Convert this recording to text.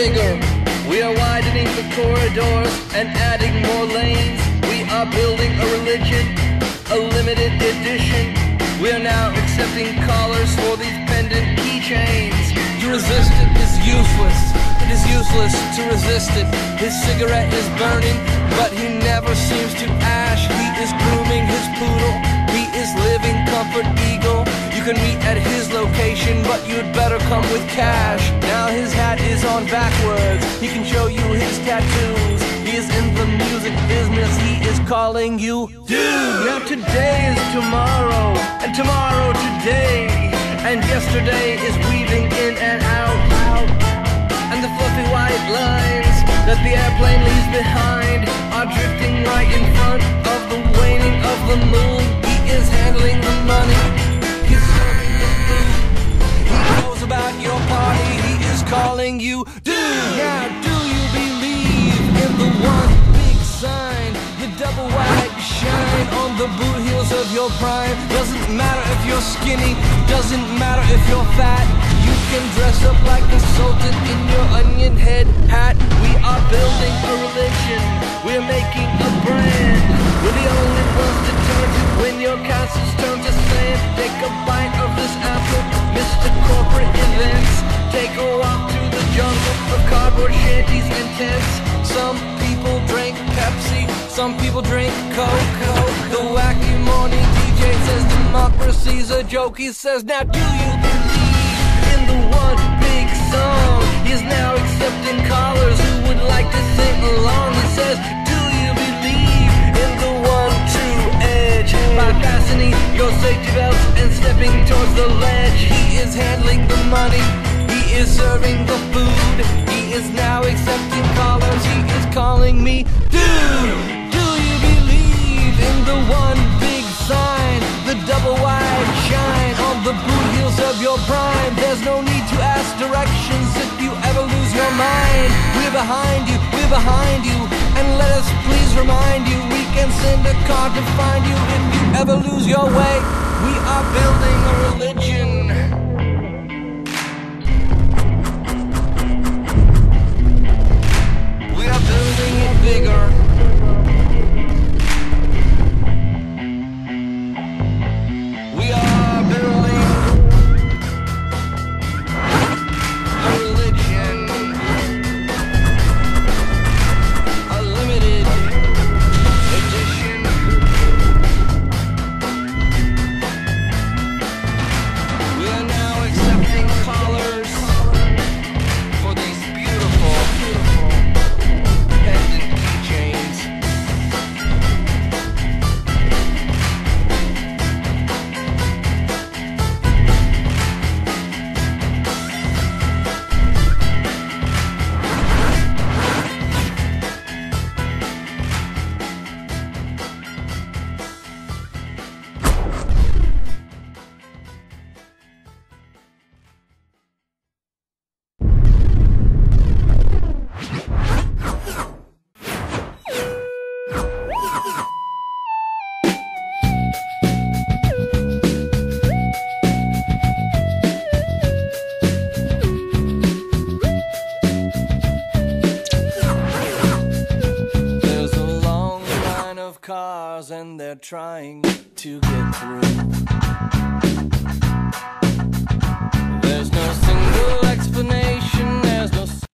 bigger. We are widening the corridors and adding more lanes. We are building a religion, a limited edition. We are now accepting callers for these pendant keychains. To resist it is useless. It is useless to resist it. His cigarette is burning, but he never seems to ash. He is grooming his poodle. He is living comfort eagle. You can meet at his location, but you'd better come with cash. Now his hat is on backwards. He can show you his tattoos. He is in the music business. He is calling you dude. Now today is tomorrow, and tomorrow today, and yesterday is weaving in and out. And the fluffy white lines that the airplane leaves behind are drifting right in front of the waning of the moon. He is handling the money. He's serving the food. He knows about your party. He is calling you dude. Now do you believe in the one big sign, the double wide shine on the boot heels of your prime? Doesn't matter if you're skinny, doesn't matter if you're fat. You can dress up like a sultan in your onion head hat. We are building a religion. We're making a brand. We're the only ones to turn to when your castles turn to sand. Take a bite of this apple, Mr. Corporate Events. Take a walk through the jungle of cardboard shanties and tents. Some people drink Pepsi, some people drink Coke. The wacky morning DJ says democracy's a joke. He says, now do you believe in the one big song? He is now accepting callers who would like to sing along. He says, do you believe in the one true edge? By fastening your safety belts and stepping towards the ledge. He is handling the money. He is serving the food. He is now accepting callers. He is calling me dude. Do you believe in the one big sign, the double wide shine on the boot heels of your prime? There's no need to ask directions if you ever lose your mind. We're behind you, we're behind you, and let us please remind you, we can send a car to find you if you ever lose your way. We are building a religion. We are building it bigger. We are building a religion, a limited edition. We are now accepting callers for these beautiful pendant keychains. There's a long line of cars and they're trying to get through.